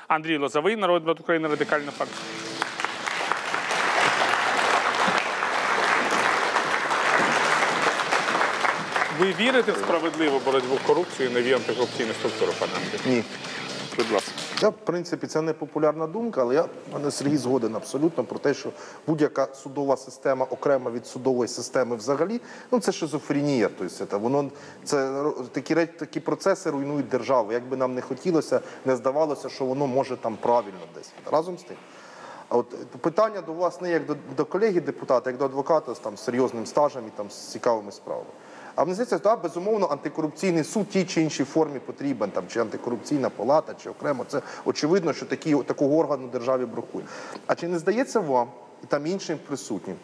Андрій Лозовий, Народний депутат України, Радикальна партія. Ви вірите в справедливу боротьбу з корупцією і нові антикорупційні структури, пане Андрій? Ні. Будь ласка. В принципі, це не популярна думка, але пане Сергій, згоден абсолютно про те, що будь-яка судова система окремо від судової системи взагалі, ну це шизофренія. Тобто, такі процеси руйнують державу. Як би нам не хотілося, не здавалося, що воно може там правильно десь. Разом з тим. А от питання до вас не як до колеги-депутата, як до адвоката з серйозним стажем і з цікавими справами. А мені здається, безумовно, антикорупційний суд в тій чи іншій формі потрібен, чи антикорупційна палата, чи окремо. Це очевидно, що такого органу в державі бракує. А чи не здається вам, і іншим присутнім,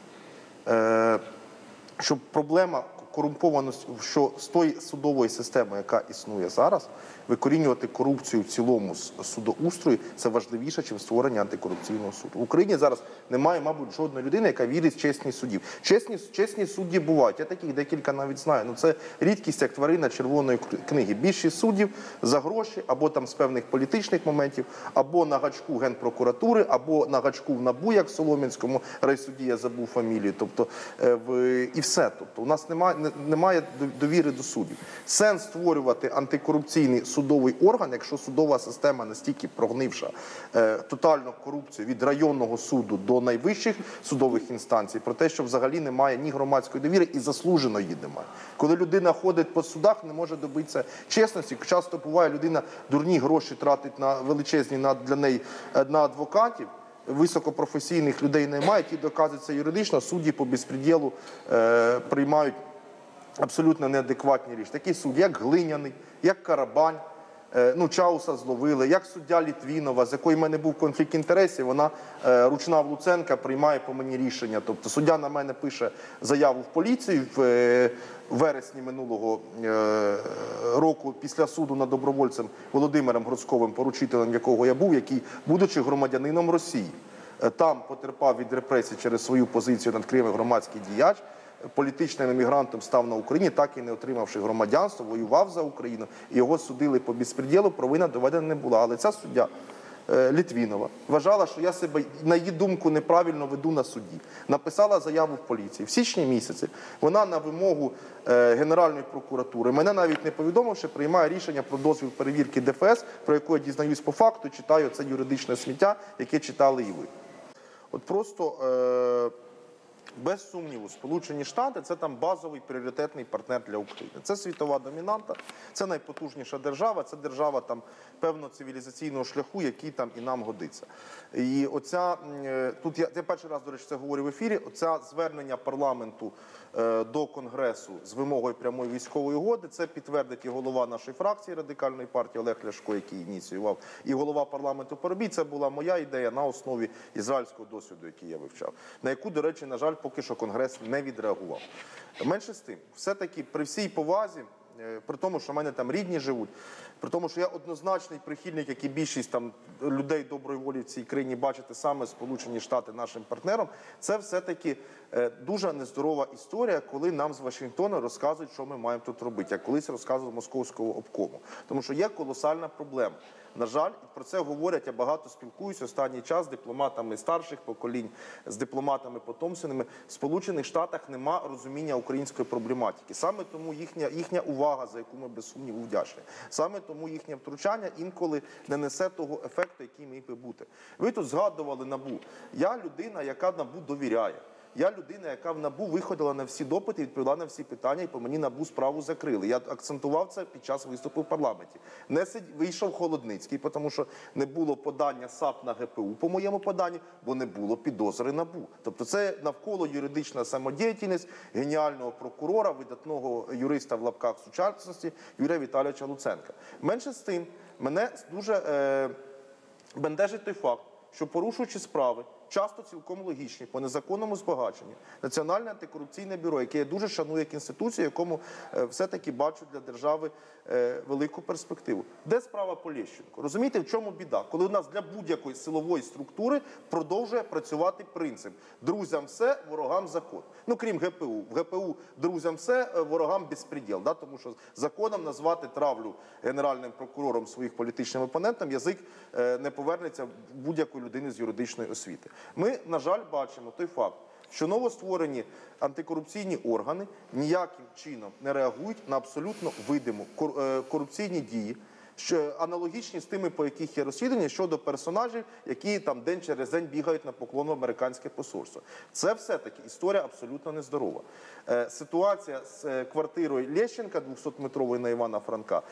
що проблема корумпованості, що з тої судової системи, яка існує зараз, викорінювати корупцію в цілому з судоустрою – це важливіше, ніж створення антикорупційного суду. В Україні зараз немає, мабуть, жодної людини, яка вірить в чесність суддів. Чесні судді бувають, я таких декілька навіть знаю. Ну, це рідкість, як тварина червоної книги. Більшість суддів за гроші, або з певних політичних моментів, або на гачку Генпрокуратури, або на гачку в НАБУ, як в Солом'янському райсуді, я забув фамілію. І все. У нас немає довіри до суддів. Сенс створювати антикорупційний судовий орган, якщо судова система настільки прогнивша тотальну корупцію від районного суду до найвищих судових інстанцій, про те, що взагалі немає ні громадської довіри і заслужено її немає. Коли людина ходить по судах, не може добитися чесності. Часто буває, людина дурні гроші тратить на величезні для неї на адвокатів, високопрофесійних людей немає, ті доказуються юридично, судді по безпреділу приймають абсолютно неадекватні рішення. Такі судді, як Глиняний, як Карабань, Чауса зловили, як суддя Літвінова, з якою в мене був конфлікт інтересів, вона ручна в Луценка приймає по мені рішення. Тобто суддя на мене пише заяву в поліцію в вересні минулого року після суду над добровольцем Володимиром Гроцковим, поручителем якого я був, який, будучи громадянином Росії, там потерпав від репресій через свою позицію над Кримом громадський діяч, політичним емігрантом став на Україні, так і не отримавши громадянство, воював за Україну, і його судили по безпреділу, провина доведена не була. Але ця суддя Літвінова вважала, що я себе, на її думку, неправильно веду на суді. Написала заяву в поліції. В січні місяці вона на вимогу Генеральної прокуратури, мене навіть не повідомивши, приймає рішення про дозвіл перевірки ДФС, про яку я дізнаюсь по факту, читаю це юридичне сміття, яке читали і ви. От просто... Без сумніву, Сполучені Штати – це базовий пріоритетний партнер для України. Це світова домінанта, це найпотужніша держава, це держава певного цивілізаційного шляху, який і нам годиться. І тут я перший раз, до речі, це говорю в ефірі, оце звернення парламенту до Конгресу з вимогою прямої військової угоди, це підтвердить і голова нашої фракції Радикальної партії Олег Ляшко, який ініціював, і голова парламенту Парубій. Це була моя ідея на основі ізраїльського досвіду, який я вивчав, на яку, до речі, на жаль, поки що Конгрес не відреагував. Менше з тим, все-таки при всій повазі, при тому, що в мене рідні живуть, при тому, що я однозначний прихильник, як і більшість людей доброї волі в цій країні, бачити саме Сполучені Штати нашим партнером, це все-таки дуже нездорова історія, коли нам з Вашингтона розказують, що ми маємо тут робити, як колись розказував Московського обкому. Тому що є колосальна проблема. На жаль, про це говорять, я багато спілкуюся останній час з дипломатами старших поколінь, з дипломатами потомственними. В Сполучених Штатах нема розуміння української проблематики. Саме тому їхня увага, за яку ми без сумніву вдячні. Саме тому їхнє втручання інколи не несе того ефекту, який міг би бути. Ви тут згадували НАБУ. Я людина, яка НАБУ довіряє. Я людина, яка в НАБУ виходила на всі допити, відповіла на всі питання, і по мені НАБУ справу закрили. Я акцентував це під час виступу в парламенті. Вийшов Холодницький, тому що не було подання САП на ГПУ по моєму поданню, бо не було підозри НАБУ. Тобто це навколо юридична самодіяльність геніального прокурора, видатного юриста в лапках сучасності Юрія Віталійовича Луценка. Менше з тим, мене дуже бентежить той факт, що порушуючи справи, часто цілком логічні, по незаконному збагаченню. Національне антикорупційне бюро, яке я дуже шаную як інституцію, якому все-таки бачу для держави велику перспективу. Де справа по Лещенку? Розумієте, в чому біда? Коли у нас для будь-якої силової структури продовжує працювати принцип «друзям все, ворогам закон». Ну, крім ГПУ. В ГПУ «друзям все, ворогам безпреділ». Да? Тому що законом назвати травлю генеральним прокурором своїх політичним опонентам язик не повернеться будь-якої людини з юридичної освіти. Ми, на жаль, бачимо той факт, що новостворені антикорупційні органи ніяким чином не реагують на абсолютно видимі корупційні дії, що аналогічні з тими, по яких є розслідування щодо персонажів, які там день через день бігають на поклон в американське посольство. Це все-таки історія абсолютно нездорова. Ситуація з квартирою Лещенка 200-метровою на Івана Франка,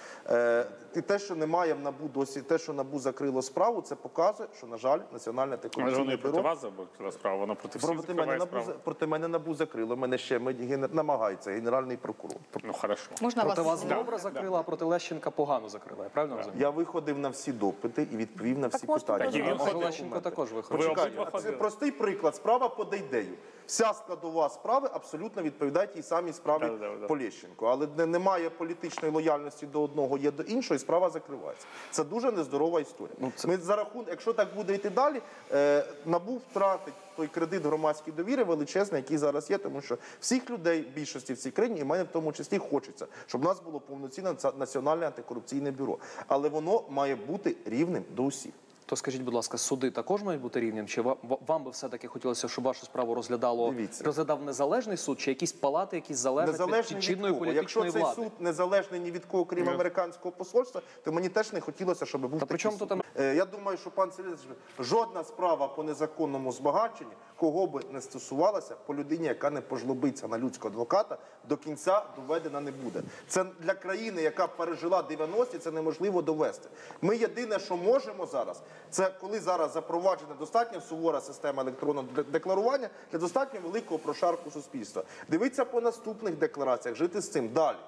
і те, що немає в НАБУ досі, те, що НАБУ закрило справу, це показує, що, на жаль, Національне антикорупційне бюро... проти вас закрила справу, воно проти всіх закриває справу. Проти мене НАБУ закрило, мене ще намагається генеральний прокурор. Ну, хорошо. Можна Проти вас вас добре закрила, а проти Лещенка погано закрила. Я правильно розумію? Я виходив на всі допити і відповів на всі питання. Так, і він ходив. Лещенко також виходив. Почекайте, обидва це ходили. простий приклад. Справа по Дейдею. Вся складова справи абсолютно відповідає тій самій справі по Лещенку. Але немає політичної лояльності до одного, є до іншого, і справа закривається. Це дуже нездорова історія. Ми за рахунок, якщо так буде йти далі, НАБУ втратить той кредит громадської довіри величезний, який зараз є, тому що всіх людей, більшості в цій країні, і мене в тому числі хочеться, щоб у нас було повноцінне Національне антикорупційне бюро. Але воно має бути рівним до усіх. То скажіть, будь ласка, суди також мають бути рівнем? Чи вам би все-таки хотілося, щоб вашу справу розглядав незалежний суд, чи якісь палати, які залежать від чинної політичної Якщо влади? цей суд незалежний ні від кого, крім американського посольства, то мені теж не хотілося, щоб був такий чому суд. тут Я думаю, що пан Сергій, жодна справа по незаконному збагаченню, кого би не стосувалася, по людині, яка не пожлобиться на людського адвоката, до кінця доведена не буде. Це для країни, яка пережила 90-ті, це неможливо довести. Ми єдине, що можемо зараз, це коли зараз запроваджена достатньо сувора система електронного декларування для достатньо великого прошарку суспільства. Дивіться по наступних деклараціях, жити з цим далі.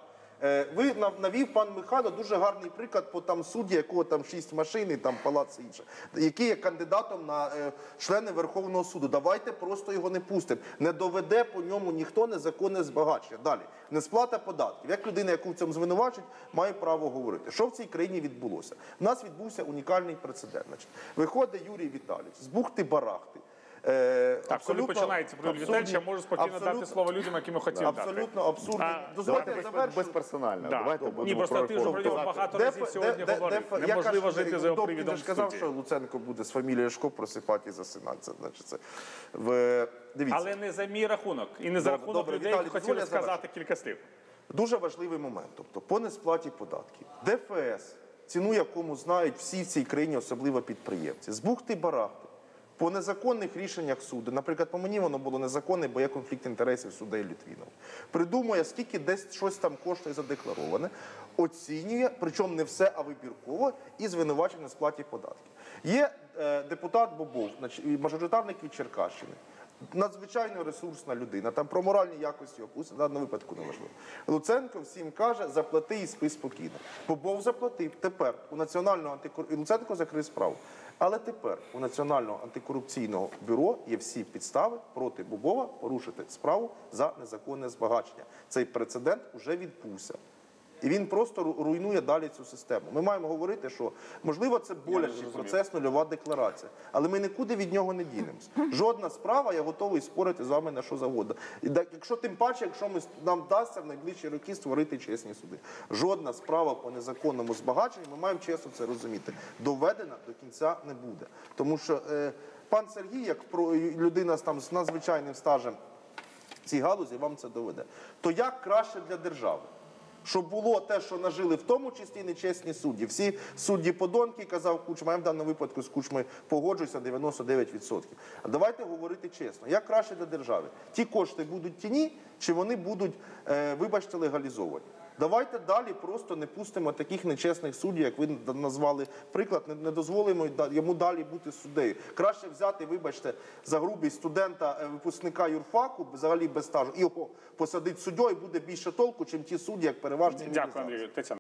Ви навів пан Михайло дуже гарний приклад по там судді, якого там 6 машин і там палац і інше, який є кандидатом на члени Верховного суду. Давайте просто його не пустимо. Не доведе по ньому ніхто незаконне збагачення. Далі. Несплата податків. Як людина, яку в цьому звинувачують, має право говорити. Що в цій країні відбулося? У нас відбувся унікальний прецедент. Виходить Юрій Віталійович з бухти-барахти. Так, коли починається про Юрія Віталійовича, я можу спокійно дати слово людям, яким я хотів дати. Абсолютно абсурдно. Дозвольте завершити. Безперсонально. Давайте будемо Ні, просто ти вже про нього багато разів сьогодні говорив. Неможливо жити за його привідом Я в ж казав, студії. що Луценко буде з фамілією Ляшко просипати і засинати. Це, значить, це. Дивіться. Але не за мій рахунок. І не за рахунок Добре, людей, Віталій, які хотіли дозволь, я сказати кілька слів. Дуже важливий момент. Тобто по несплаті податків. ДФС, ціну якому знають всі в цій країні, особливо підприємці. З бухти-барахти. По незаконних рішеннях суду, наприклад, по мені воно було незаконне, бо є конфлікт інтересів суддею Літвінова. Придумує, скільки десь щось там коштує задеклароване, оцінює, причому не все, а вибірково, і звинувачує на сплаті податків. Є депутат Бобов, мажоритарник від Черкащини. Надзвичайно ресурсна людина, там про моральні якості опустить, в даному випадку неважливо. Луценко всім каже, заплати і спи спокійно. Бобов заплатив. Тепер у Національного антикорупційного... Луценко закрив справу. Але тепер у Національного антикорупційного бюро є всі підстави проти Бобова порушити справу за незаконне збагачення. Цей прецедент вже відбувся. І він просто руйнує далі цю систему. Ми маємо говорити, що, можливо, це болячий процес, нульова декларація. Але ми нікуди від нього не дінемось. Жодна справа, я готовий спорити з вами на що завгодно. Якщо тим паче, якщо нам вдасться в найближчі роки створити чесні суди. Жодна справа по незаконному збагаченню, ми маємо чесно це розуміти, доведена до кінця не буде. Тому що пан Сергій, як людина з надзвичайним стажем в цій галузі, вам це доведе. То як краще для держави? Щоб було те, що нажили в тому числі нечесні судді. Всі судді-подонки, казав Кучма, я в даному випадку з Кучмою погоджуюся 99%. А давайте говорити чесно. Як краще для держави? Ті кошти будуть тіні, чи вони будуть, вибачте, легалізовані? Давайте далі просто не пустимо таких нечесних суддів, як ви назвали приклад, не дозволимо йому далі бути суддею. Краще взяти, вибачте, за грубість студента, випускника юрфаку, взагалі без стажу, і його посадити суддєю, буде більше толку, чим ті судді, як переважні. Дякую, Андрію. Тетяна.